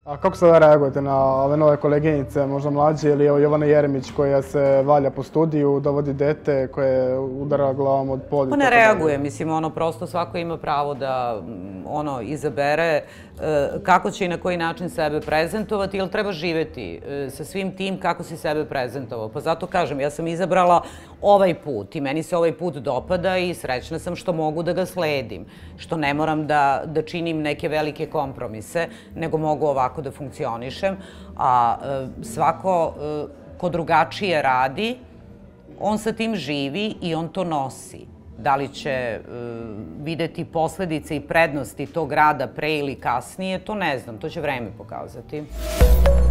A kako sada reagujete na ove nove koleginice, možda mlađe, ili evo Jovana Jeremić koja se valja po studiju, dovodi dete koje udara glavom od polja? Pa ne reaguje, mislim, prosto svako ima pravo da izabere kako će i na koji način sebe prezentovati, jer treba živeti sa svim tim kako si sebe prezentovao. Pa zato kažem, ja sam izabrala ovaj put i meni se ovaj put dopada i srećna sam što mogu da ga sledim, što ne moram da činim neke velike kompromise, nego mogu ovako da funkcionišem, a svako ko drugačije radi, on sa tim živi i on to nosi. Da li će videti posledice i prednosti tog rada pre ili kasnije, to ne znam, to će vreme pokazati.